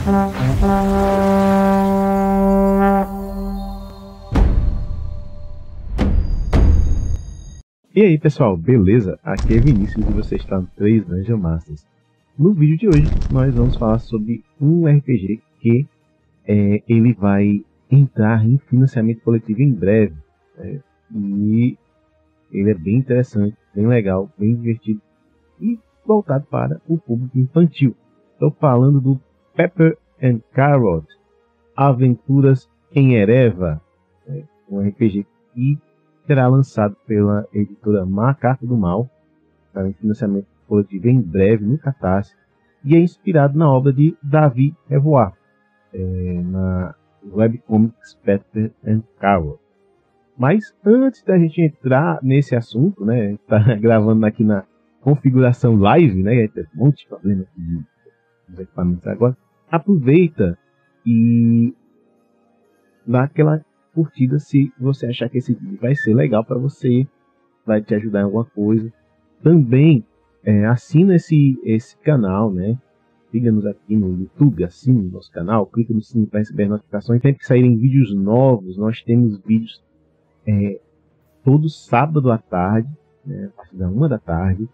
E aí pessoal, beleza? Aqui é Vinícius e você está no 3 Dungeon Masters. No vídeo de hoje nós vamos falar sobre um RPG que ele vai entrar em financiamento coletivo em breve, e ele é bem interessante, bem legal, bem divertido e voltado para o público infantil. Estou falando do Pepper and Carrot Aventuras em Ereva, um RPG que será lançado pela editora Macaco do Mal, para um financiamento coletivo em breve no Catarse, e é inspirado na obra de David Revoar, na webcomics Pepper and Carrot. Mas antes da gente entrar nesse assunto, né, a gente está gravando aqui na configuração live, né, tem um monte de problema aqui dos equipamentos agora, aproveita e dá aquela curtida se você achar que esse vídeo vai ser legal para você, vai te ajudar em alguma coisa. Também assina esse canal, né? Siga-nos aqui no YouTube, assine nosso canal, clica no sininho para receber notificações. Sempre que saírem vídeos novos, nós temos vídeos todo sábado à tarde, né, a partir da 1 da tarde,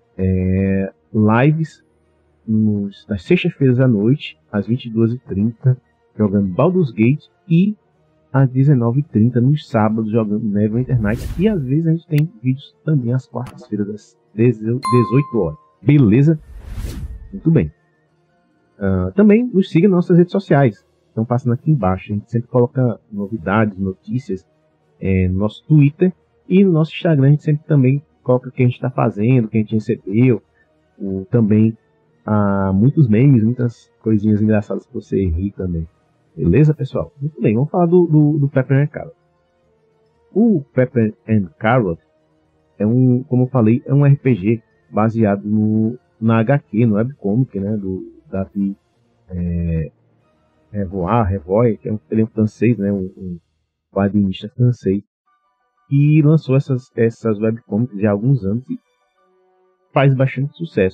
lives nas sextas-feiras à noite, às 22h30, jogando Baldur's Gate, e às 19h30 nos sábados jogando Neverwinter Nights, e às vezes a gente tem vídeos também às quartas-feiras às 18 horas. Beleza? Muito bem. Também nos siga nas nossas redes sociais, estão passando aqui embaixo. A gente sempre coloca novidades, notícias no nosso Twitter, e no nosso Instagram a gente sempre também coloca o que a gente está fazendo, o que a gente recebeu, também muitos memes, muitas coisinhas engraçadas para você rir também. Beleza, pessoal? Muito bem, vamos falar do Pepper and Carrot. O Pepper and Carrot como eu falei, é um RPG baseado na HQ, no webcomic, né, do David Revoy, que ele é um francês, né, um quadrinista francês, e lançou essas webcomics há alguns anos e faz bastante sucesso.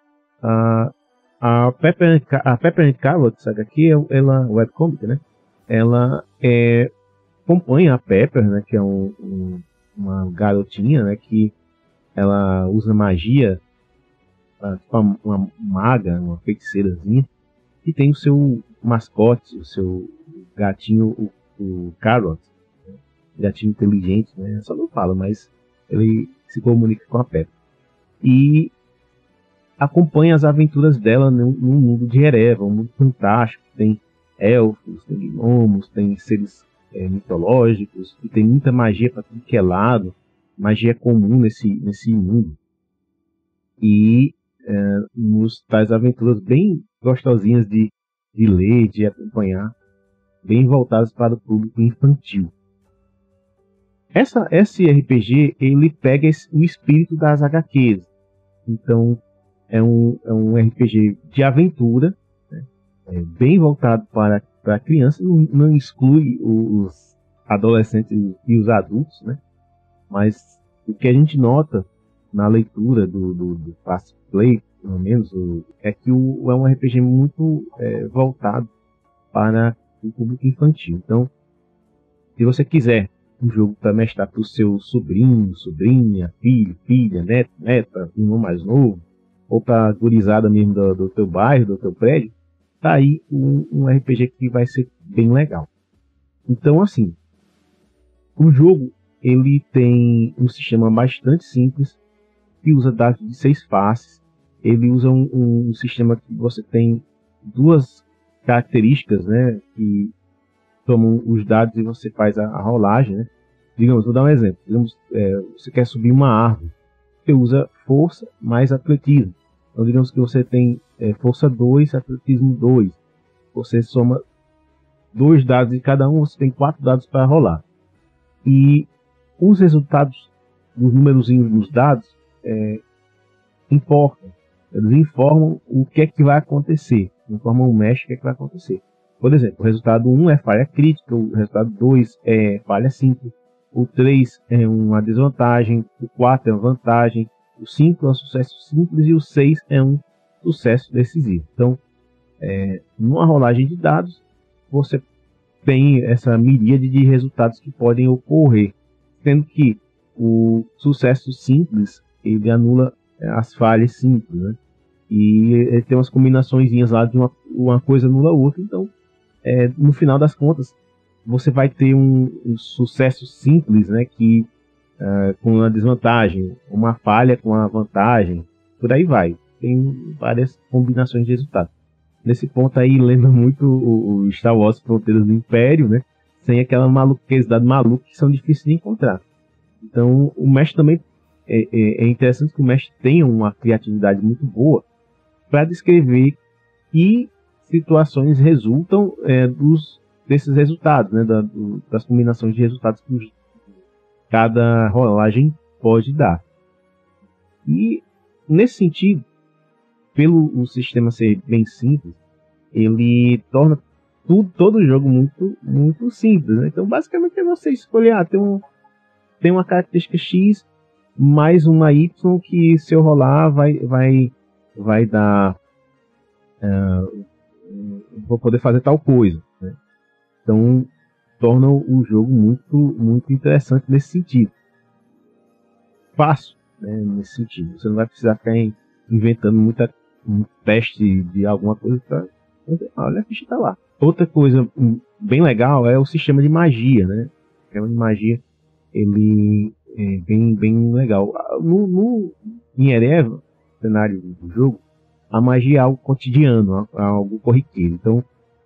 A Pepper and Carrot, essa HQ, ela webcomic, né? Ela acompanha a Pepper, né? Que é uma garotinha, né? Que ela usa magia, uma maga, uma feiticeirazinha, e tem o seu mascote, o seu gatinho, o Carrot, né? Gatinho inteligente, né? Só não fala, mas ele se comunica com a Pepper. E acompanha as aventuras dela no mundo de Ereva, um mundo fantástico. Tem elfos, tem gnomos, tem seres mitológicos, e tem muita magia para tudo que é lado, magia comum nesse mundo. E nos traz aventuras bem gostosinhas de ler, de acompanhar, bem voltadas para o público infantil. Esse RPG, ele pega o espírito das HQs. Então é um RPG de aventura, né? Bem voltado para crianças, não exclui os adolescentes e os adultos, né? Mas o que a gente nota na leitura do Fast Play, pelo menos, é que é um RPG muito voltado para o público infantil. Então, se você quiser um jogo para mestrar para o seu sobrinho, sobrinha, filho, filha, neto, neta, irmão mais novo, ou para a gurizada mesmo do teu bairro, do teu prédio, tá aí um RPG que vai ser bem legal. Então, assim, o jogo ele tem um sistema bastante simples, que usa dados de 6 faces. Ele usa um sistema que você tem duas características, né, que tomam os dados e você faz a rolagem, né? Digamos, vou dar um exemplo. Digamos, você quer subir uma árvore. Você usa força mais atletismo. Então, digamos que você tem força 2, atletismo 2. Você soma 2 dados de cada um, você tem 4 dados para rolar. E os resultados dos númerozinhos dos dados importam. Eles informam o que é que vai acontecer. Informam o mestre o que é que vai acontecer. Por exemplo, o resultado 1 é falha crítica, o resultado 2 é falha simples, o 3 é uma desvantagem, o 4 é uma vantagem, o 5 é um sucesso simples e o 6 é um sucesso decisivo. Então, Numa rolagem de dados, você tem essa miríade de resultados que podem ocorrer, sendo que o sucesso simples ele anula as falhas simples, né? E ele tem umas combinaçõezinhas lá de uma coisa anula a outra. Então, no final das contas, você vai ter um sucesso simples, né? Que com a desvantagem, uma falha com a vantagem, por aí vai. Tem várias combinações de resultados. Nesse ponto aí, lembra muito o Star Wars Fronteiras do Império, né? Sem aquela maluquesidade maluca que são difíceis de encontrar. Então, o mestre também é interessante que o mestre tenha uma criatividade muito boa para descrever que situações resultam desses resultados, né? Das combinações de resultados que cada rolagem pode dar. E, nesse sentido, pelo o sistema ser bem simples, ele torna todo o jogo muito, muito simples, né? Então, basicamente, é você escolher, tem uma característica X mais uma Y que, se eu rolar, vai dar... vou poder fazer tal coisa, né? Então, torna o jogo muito, muito interessante nesse sentido. Fácil, né, nesse sentido. Você não vai precisar ficar inventando um teste de alguma coisa para... Olha, a ficha está lá. Outra coisa bem legal é o sistema de magia, né? O sistema de magia, ele é bem legal. Em Erevan, cenário do jogo, a magia é algo cotidiano, algo corriqueiro. Então,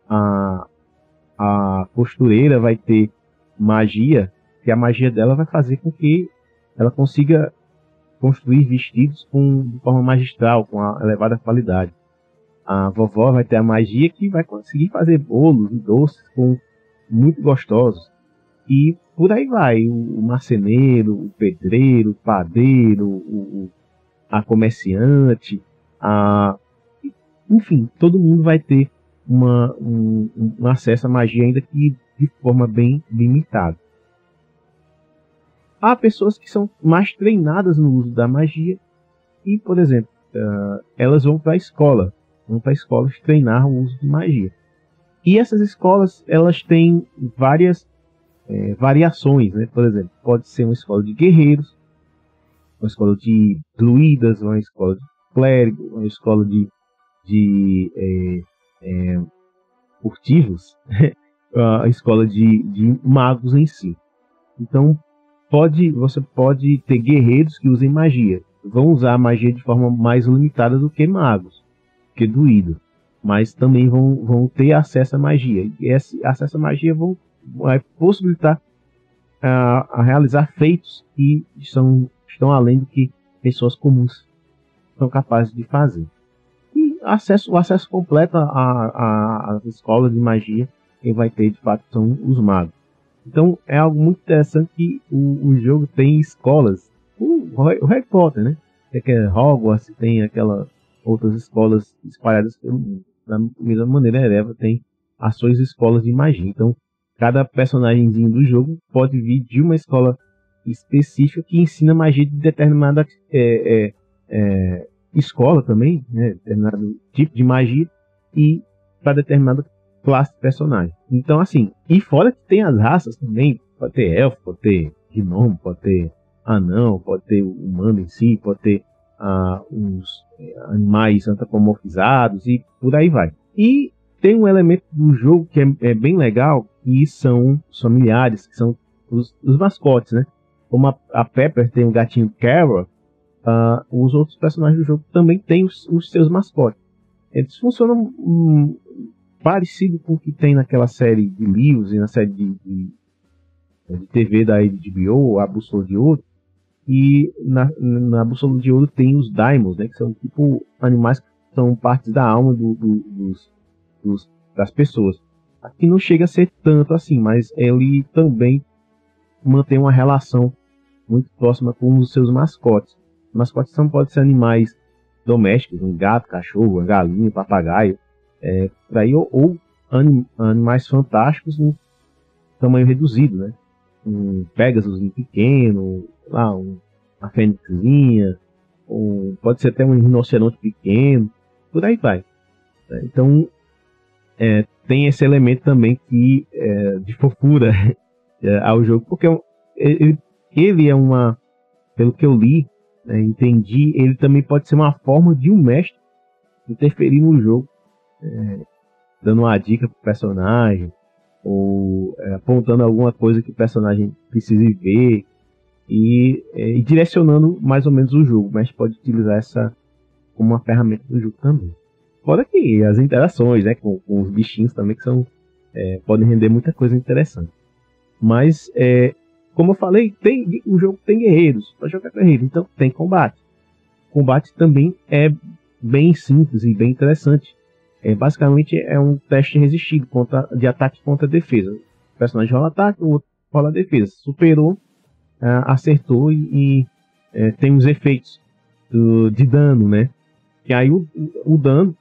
a costureira vai ter magia, que a magia dela vai fazer com que ela consiga construir vestidos de forma magistral, com a elevada qualidade. A vovó vai ter a magia que vai conseguir fazer bolos e doces muito gostosos. E por aí vai, o marceneiro, o pedreiro, o padeiro, a comerciante, enfim, todo mundo vai ter um acesso à magia, ainda que de forma bem limitada. Há pessoas que são mais treinadas no uso da magia e, por exemplo, elas vão para a escola treinar o uso de magia. E essas escolas, elas têm várias variações, né? Por exemplo, pode ser uma escola de guerreiros, uma escola de druidas, uma escola de clérigos, uma escola de furtivos, a escola de magos em si. Então, você pode ter guerreiros que usem magia. Vão usar a magia de forma mais limitada do que magos, que druidos, mas também vão ter acesso à magia. E esse acesso à magia vai possibilitar a realizar feitos que estão além do que pessoas comuns são capazes de fazer. E o acesso completo às escolas de magia, quem vai ter de fato são os magos. Então é algo muito interessante que o jogo tem escolas. O Harry Potter, né? Que é Hogwarts, tem aquelas outras escolas espalhadas pelo mundo. Da mesma maneira, a Erevan tem as suas escolas de magia. Então, cada personagemzinho do jogo pode vir de uma escola específica que ensina magia de determinada escola também, né? Determinado tipo de magia e para determinada classe de personagem. Então, assim, e fora que tem as raças também, pode ter elfo, pode ter gnomo, pode ter anão, pode ter humano em si, pode ter uns animais antropomorfizados e por aí vai. E tem um elemento do jogo que é bem legal, que são os familiares, que são os mascotes, né? Como a Pepper tem o gatinho Carol, os outros personagens do jogo também têm os seus mascotes. Eles funcionam parecido com o que tem naquela série de livros e na série de TV da HBO, A Bússola de Ouro. E na Bússola de Ouro tem os Daimons, né, que são tipo animais que são partes da alma das pessoas. Aqui não chega a ser tanto assim, mas ele também mantém uma relação muito próxima com os seus mascotes. Os mascotes podem ser animais domésticos, um gato, cachorro, uma galinha, um papagaio, ou animais fantásticos em tamanho reduzido, né? Um Pegasus pequeno, uma fênixzinha, pode ser até um rinoceronte pequeno, por aí vai. Então, tem esse elemento também de fofura ao jogo, porque ele é uma, pelo que eu li, entendi, ele também pode ser uma forma de um mestre interferir no jogo, dando uma dica pro personagem, ou apontando alguma coisa que o personagem precise ver, e direcionando mais ou menos o jogo, mas pode utilizar essa como uma ferramenta do jogo também. Fora que as interações, né, com os bichinhos também, que podem render muita coisa interessante. Mas, como eu falei, o jogo tem guerreiros, para jogar guerreiros, então tem combate. O combate também é bem simples e bem interessante. Basicamente é um teste resistido de ataque contra defesa. O personagem rola ataque, o outro rola defesa. Superou, acertou e tem os efeitos de dano, né? E aí o dano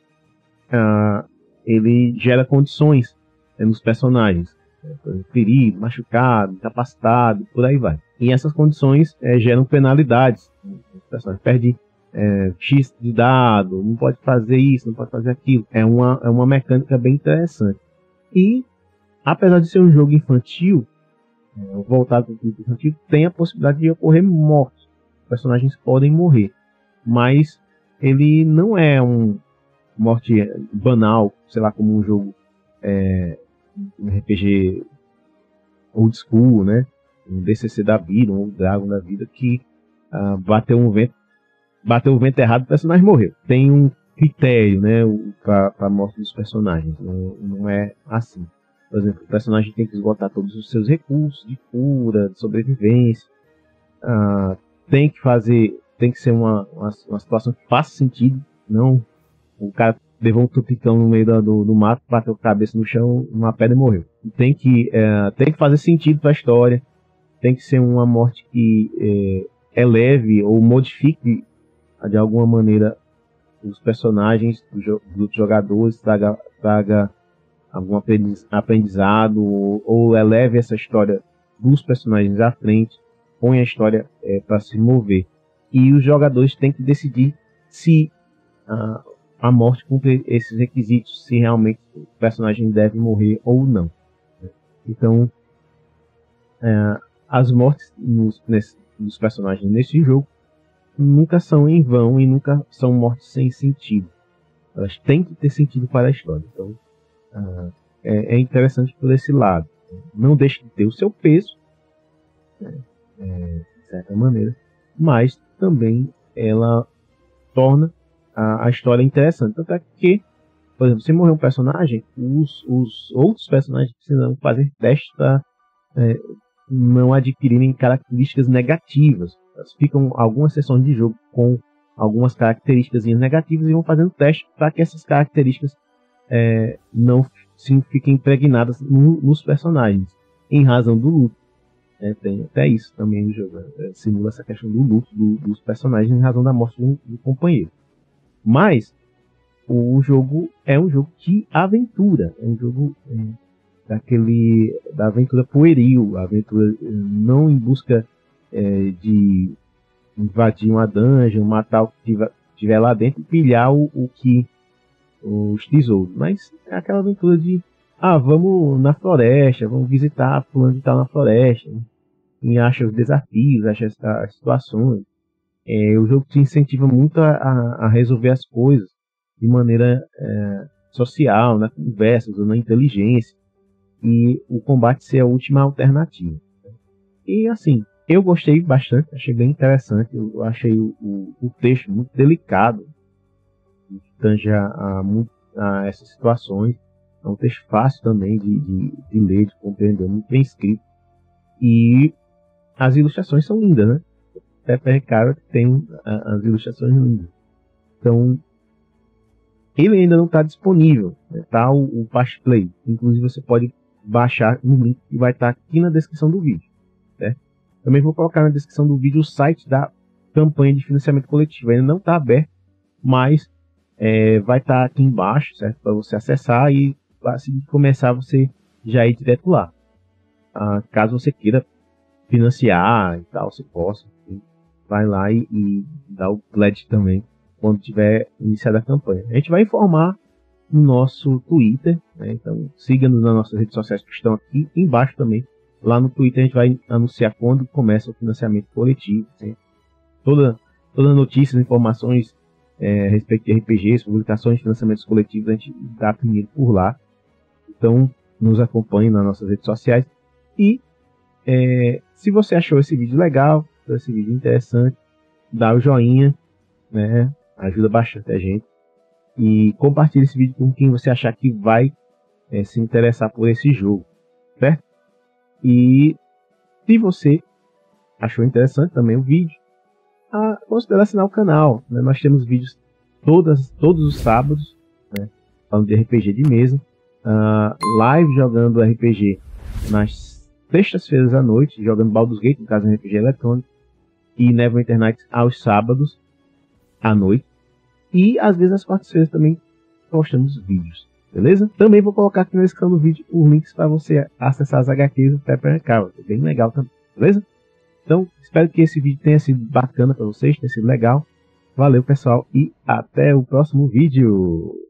ele gera condições nos personagens. Ferido, machucado, incapacitado, por aí vai. E essas condições geram penalidades. O personagem perde X de dado, não pode fazer isso, não pode fazer aquilo. É uma mecânica bem interessante. E, apesar de ser um jogo infantil, voltado para o público infantil, tem a possibilidade de ocorrer mortes. Os personagens podem morrer. Mas ele não é um morte banal, sei lá, como um jogo um RPG old school, né? Um DCC da vida, um Dragon da vida, que bateu o vento errado, o personagem morreu. Tem um critério, né, para a morte dos personagens. Não é assim. Por exemplo, o personagem tem que esgotar todos os seus recursos de cura, de sobrevivência. Tem que ser uma situação que faça sentido. Não, o cara levou um tupicão no meio do mato, bateu a cabeça no chão, uma pedra e morreu. Tem que fazer sentido para a história. Tem que ser uma morte que eleve ou modifique de alguma maneira os personagens dos jogadores, traga algum aprendizado, ou eleve essa história dos personagens à frente, põe a história para se mover. E os jogadores têm que decidir se a morte cumpre esses requisitos, se realmente o personagem deve morrer ou não. Então, as mortes dos personagens nesse jogo nunca são em vão e nunca são mortes sem sentido. Elas têm que ter sentido para a história. Então, é interessante por esse lado. Não deixa de ter o seu peso, de certa maneira, mas também ela torna a história interessante. Tanto é que, por exemplo, se morrer um personagem, os outros personagens precisam fazer testes para não adquirirem características negativas. Elas ficam algumas sessões de jogo com algumas características negativas e vão fazendo teste para que essas características não fiquem impregnadas nos personagens, em razão do luto. Tem até isso também no jogo. Simula essa questão do luto dos personagens em razão da morte do companheiro. Mas o jogo é um jogo de aventura. É um jogo da aventura pueril. A aventura não em busca de invadir uma dungeon, matar o que tiver lá dentro e pilhar os tesouros. Mas é aquela aventura de vamos na floresta, vamos visitar fulano de tal na floresta, e acha os desafios, acha as situações. O jogo te incentiva muito a resolver as coisas de maneira social, na conversa, usando a inteligência, e o combate ser a última alternativa. E assim, eu gostei bastante, achei bem interessante. Eu achei o texto muito delicado, tange a essas situações. É um texto fácil também de ler, de compreender, muito bem escrito. E as ilustrações são lindas, né? Pepper Carrot tem as ilustrações lindas. Então, ele ainda não está disponível. Tá o Fast Play. Inclusive, você pode baixar no link que vai estar aqui na descrição do vídeo. Certo? Também vou colocar na descrição do vídeo o site da campanha de financiamento coletivo. Ainda não está aberto, mas vai estar aqui embaixo, certo? Para você acessar e assim que começar você já ir direto lá. Caso você queira financiar e tal, você possa. Vai lá e dá o pledge também quando tiver iniciada a campanha. A gente vai informar no nosso Twitter, né? Então siga-nos nas nossas redes sociais que estão aqui embaixo também. Lá no Twitter a gente vai anunciar quando começa o financiamento coletivo, né? Todas as notícias, informações a respeito de RPGs, publicações de financiamentos coletivos, a gente dá primeiro por lá. Então nos acompanhe nas nossas redes sociais. E se você achou esse vídeo legal, esse vídeo interessante, dá o joinha, né? Ajuda bastante a gente. E compartilhe esse vídeo com quem você achar que vai se interessar por esse jogo, certo? E se você achou interessante também o vídeo, considere assinar o canal, né? Nós temos vídeos todos os sábados, né? Falando de RPG de mesa, live jogando RPG nas sextas-feiras à noite, jogando Baldur's Gate, no caso de RPG eletrônico, e Neverwinter Nights aos sábados à noite. E às vezes às quartas-feiras também postamos vídeos, beleza? Também vou colocar aqui na descrição do vídeo os links para você acessar as HQs do Pepper & Carrot, é bem legal também, beleza? Então, espero que esse vídeo tenha sido bacana para vocês, tenha sido legal. Valeu, pessoal, e até o próximo vídeo!